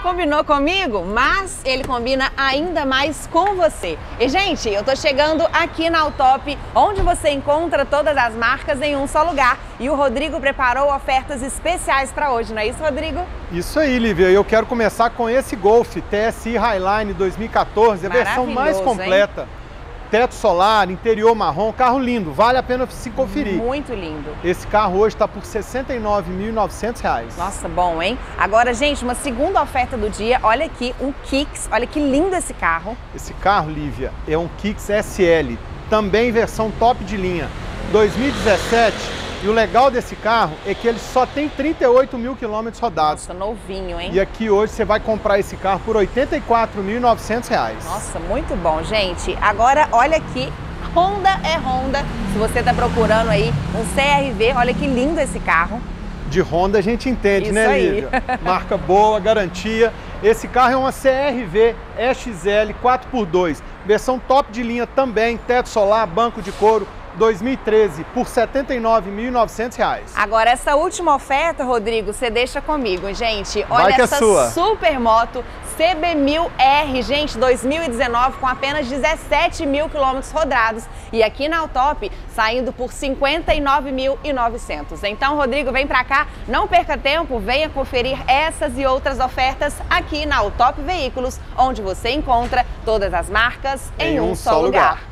Combinou comigo? Mas ele combina ainda mais com você. E, gente, eu tô chegando aqui na Autop, onde você encontra todas as marcas em um só lugar. E o Rodrigo preparou ofertas especiais para hoje, não é isso, Rodrigo? Isso aí, Lívia. Eu quero começar com esse Golf TSI Highline 2014, a versão mais completa. Hein? Teto solar, interior marrom, carro lindo, vale a pena se conferir. Muito lindo. Esse carro hoje está por R$ 69.900. Nossa, bom, hein? Agora, gente, uma segunda oferta do dia, olha aqui, um Kicks, olha que lindo esse carro. Esse carro, Lívia, é um Kicks SL, também versão top de linha, 2017. E o legal desse carro é que ele só tem 38 mil quilômetros rodados. Nossa, novinho, hein? E aqui hoje você vai comprar esse carro por R$ 84.900. Nossa, muito bom, gente. Agora, olha aqui, Honda é Honda. Se você está procurando aí um CR-V, olha que lindo esse carro. De Honda a gente entende, isso né, aí. Lívia? Marca boa, garantia. Esse carro é uma CR-V EXL 4x2. Versão top de linha também, teto solar, banco de couro. 2013 por R$ 79.900. Agora, essa última oferta, Rodrigo, você deixa comigo, gente. Olha essa super moto CB1000R, gente, 2019, com apenas 17 mil quilômetros rodados. E aqui na Autop, saindo por R$ 59.900. Então, Rodrigo, vem pra cá, não perca tempo, venha conferir essas e outras ofertas aqui na Autop Veículos, onde você encontra todas as marcas em um só lugar.